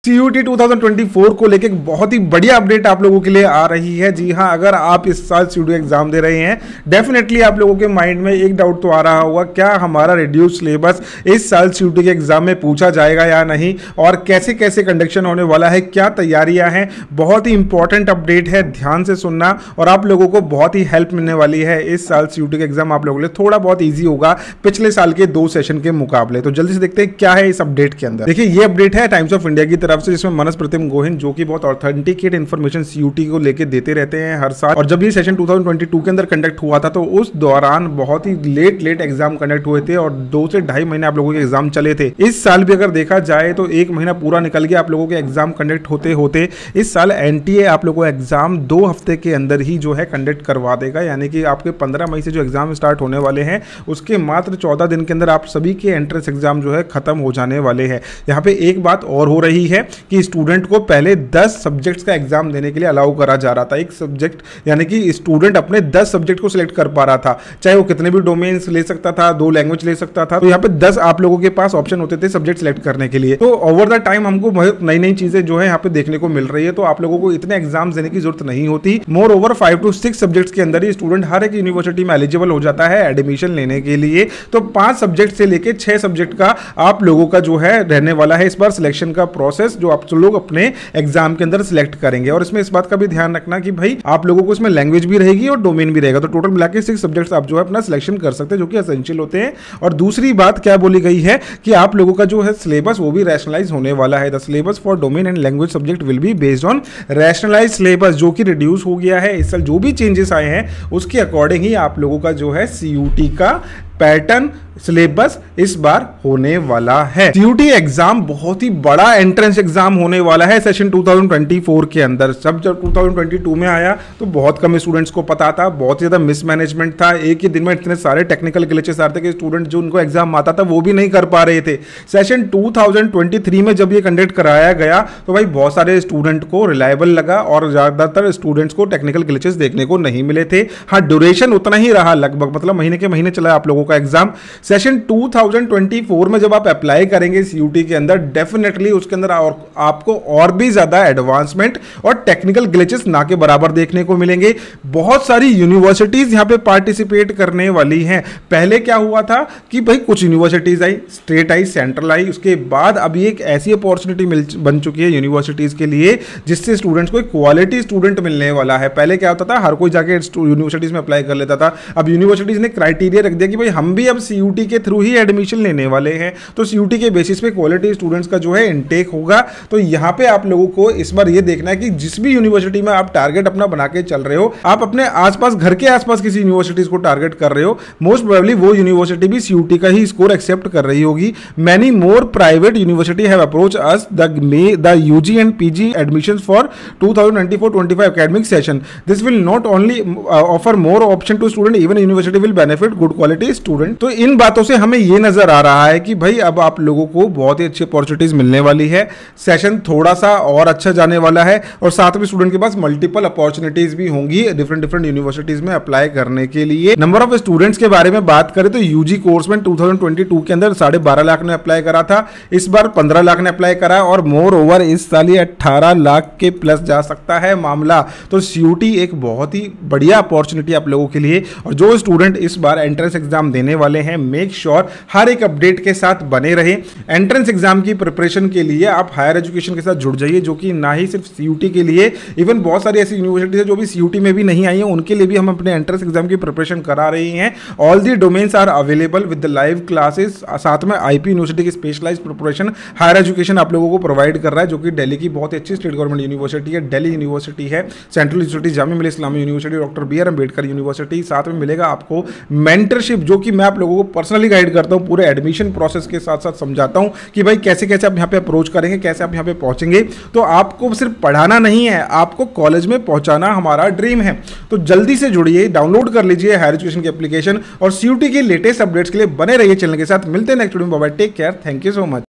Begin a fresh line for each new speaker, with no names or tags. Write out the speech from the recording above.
CUET 2024 को लेकर बहुत ही बढ़िया अपडेट आप लोगों के लिए आ रही है। जी हाँ, अगर आप इस साल CUET एग्जाम दे रहे हैं, डेफिनेटली आप लोगों के माइंड में एक डाउट तो आ रहा होगा, क्या हमारा रिड्यूस सिलेबस इस साल CUET के एग्जाम में पूछा जाएगा या नहीं, और कैसे कैसे कंडक्शन होने वाला है, क्या तैयारियां हैं। बहुत ही इंपॉर्टेंट अपडेट है, ध्यान से सुनना और आप लोगों को बहुत ही हेल्प मिलने वाली है। इस साल CUET के एग्जाम आप लोगों के लिए थोड़ा बहुत ईजी होगा पिछले साल के 2 सेशन के मुकाबले। तो जल्दी से देखते हैं क्या है इस अपडेट के अंदर। देखिए, ये अपडेट है टाइम्स ऑफ इंडिया की तरफ से, जिसमें मनस प्रतिम गोहिन जो कि बहुत ऑथेंटिकेट इन्फॉर्मेशन CUET को लेके देते रहते हैं हर साल। और जब ये सेशन 2022 के अंदर कंडक्ट हुआ था तो उस दौरान बहुत ही लेट एग्जाम कंडक्ट हुए थे और 2 से ढाई महीने आप लोगों के एग्जाम चले थे। इस साल भी अगर देखा जाए तो 1 महीना पूरा निकल गया आप लोगों के एग्जाम कंडक्ट होते होते। इस साल NTA आप लोगों को एग्जाम 2 हफ्ते के अंदर ही जो है कंडक्ट करवा देगा, यानी कि आपके 15 मई से जो एग्जाम स्टार्ट होने वाले हैं उसके मात्र 14 दिन के अंदर आप सभी के एंट्रेंस एग्जाम जो है खत्म हो जाने वाले हैं। यहाँ पे एक बात और हो रही है कि स्टूडेंट को पहले 10 सब्जेक्ट्स का एग्जाम देने के लिए अलाउ करा जा रहा था। एक सब्जेक्ट यानी कि स्टूडेंट अपने 10 सब्जेक्ट को सिलेक्ट कर पा रहा था, चाहे वो कितने भी डोमेन्स ले सकता था, 2 लैंग्वेज ले सकता था। तो यहाँ पे 10 आप लोगों के पास ऑप्शन होते थे सब्जेक्ट सिलेक्ट करने के लिए। तो ओवर द टाइम हमको नई नई चीजें जो है यहाँ पे देखने को मिल रही है, तो आप लोगों को इतने एग्जाम देने की जरूरत नहीं होती। मोर ओवर 5 to 6 सब्जेक्ट्स के अंदर ही स्टूडेंट हर एक यूनिवर्सिटी में एलिजिबल हो जाता है एडमिशन लेने के लिए। तो 5 सब्जेक्ट से लेके 6 सब्जेक्ट का आप लोगों का जो है रहने वाला है इस बार सिलेक्शन का प्रोसेस, जो आप लोग अपने एग्जाम के अंदर सिलेक्ट करेंगे। और इसमें इस बात का भी ध्यान रखना कि भाई आप लोगों को इसमें लैंग्वेज भी रहेगी और डोमेन भी रहेगा। तो टोटल मिला के 6 सब्जेक्ट्स आप जो है अपना सिलेक्शन कर सकते हैं, जो कि एसेंशियल होते हैं। और दूसरी बात क्या बोली गई है कि आप लोगों का जो है सिलेबस वो भी रैशनलाइज होने वाला है। The syllabus for domain and language subject will be based on rationalise syllabus, जो कि रिड्यूस हो गया है। इस साल जो भी चेंजेस आए हैं उसके अकॉर्डिंग ही आप लोगों का जो है CUET का पैटर्न सिलेबस इस बार होने वाला है। CUET एग्जाम बहुत ही बड़ा एंट्रेंस एग्जाम होने वाला है सेशन 2024 के अंदर। जब 2022 में आया तो बहुत कम स्टूडेंट्स को पता था, बहुत ज्यादा मिसमैनेजमेंट था। एक ही दिन में इतने सारे टेक्निकल ग्लिचेस आ रहे थे कि स्टूडेंट जो उनको एग्जाम आता था वो भी नहीं कर पा रहे थे। सेशन 2023 में जब ये कंडक्ट कराया गया तो भाई बहुत सारे स्टूडेंट को रिलायबल लगा और ज्यादातर स्टूडेंट्स को टेक्निकल ग्लिचेस देखने को नहीं मिले थे। हाँ, ड्यूरेशन उतना ही रहा लगभग, मतलब महीने के महीने चला आप लोगों का एग्जाम। सेशन 2024 में जब आप अप्लाई करेंगे CUET के अंदर, डेफिनेटली उसके अंदर आपको और भी ज्यादा एडवांसमेंट और टेक्निकल ग्लिचेस ना के बराबर देखने को मिलेंगे। बहुत सारी यूनिवर्सिटीज यहां पे पार्टिसिपेट करने वाली हैं। पहले क्या हुआ था कि भाई कुछ यूनिवर्सिटीज आई, स्टेट आई, सेंट्रल आई, उसके बाद अभी एक ऐसी अपॉर्चुनिटी बन चुकी है यूनिवर्सिटीज के लिए जिससे स्टूडेंट्स को क्वालिटी स्टूडेंट मिलने वाला है। पहले क्या होता था, हर कोई जाके यूनिवर्सिटीज में अप्लाई कर लेता था। अब यूनिवर्सिटीज ने क्राइटेरिया रख दिया कि भाई हम भी अब CUET के थ्रू ही एडमिशन लेने वाले हैं, तो CUET के बेसिस पे क्वालिटी स्टूडेंट्स का जो है इनटेक होगा। तो यहाँ पे आप लोगों को इस बार ये देखना है कि जिस भी यूनिवर्सिटी में आप टारगेट अपना बना के चल रहे हो, आप अपने आसपास, घर के आसपास किसी यूनिवर्सिटीज को टारगेट कर रहे हो, मोस्ट प्रोबेबली वो यूनिवर्सिटी भी CUET का ही स्कोर एक्सेप्ट कर रही होगी। Many more private university have approach us the UG and PG admissions for 2024-25 academic session. This will not only offer more option to student, even university will benefit good quality student. तो इन बातों से हमें ये नजर आ रहा है कि भाई अब आप लोगों को बहुत ही अच्छी अपॉर्चुनिटीज मिलने वाली है। सेशन थोड़ा सा और अच्छा जाने वाला है और साथ में स्टूडेंट के पास मल्टीपल अपॉर्चुनिटीज भी होंगी डिफरेंट यूनिवर्सिटीज में अप्लाई करने के लिए। नंबर ऑफ स्टूडेंट्स के बारे में बात करें तो UG कोर्स में 2022 के अंदर 12.5 लाख ने अप्लाई करा था, इस बार 15 लाख ने अप्लाई करा और मोर ओवर इस साल ये 18 लाख के प्लस जा सकता है मामला। तो CUET एक बहुत ही बढ़िया अपॉर्चुनिटी आप लोगों के लिए। और जो स्टूडेंट इस बार एंट्रेंस एग्जाम देने वाले हैं, मेक श्योर हर एक अपडेट के साथ बने रहे। एंट्रेंस एग्जाम की प्रिपरेशन के लिए आप हायर एजुकेशन के साथ जुड़ जाइए, जो कि ना ही सिर्फ CUET के लिए, इवन बहुत सारी ऐसी यूनिवर्सिटीज है जो भी CUET में भी नहीं आई है, उनके लिए भी हम अपने एंट्रेंस एग्जाम की प्रिपरेशन करा रही हैं। All the domains are available with the live classes. साथ में IP यूनिवर्सिटी की स्पेशलाइज्ड प्रिपरेशन हायर एजुकेशन आप लोगों को प्रोवाइड कर रहा है, जो कि दिल्ली की बहुत अच्छी स्टेट गवर्नमेंट यूनिवर्सिटी है। दिल्ली यूनिवर्सिटी है, central university, Jamia Millia Islamia university, doctor BR Ambedkar university. साथ में मिलेगा आपको मेंटरशिप, जो कि मैं आप लोगों को पर्सनली गाइड करता हूं, पूरे एडमिशन प्रोसेस के साथ साथ समझाता हूं कि भाई कैसे कैसे आप यहाँ पे अप्रोच करेंगे, कैसे आप यहाँ पे पहुंचेंगे। तो आपको सिर्फ पढ़ाना नहीं है, आपको कॉलेज में पहुंचाना हमारा ड्रीम है। तो जल्दी से जुड़िए, डाउनलोड कर लीजिए हायर एजुकेशन की एप्लीकेशन और CUET की लेटेस्ट अपडेट्स के लिए बने रहिए चैनल के साथ। मिलते हैं नेक्स्ट वीडियो में, bye bye, take care, thank you so much.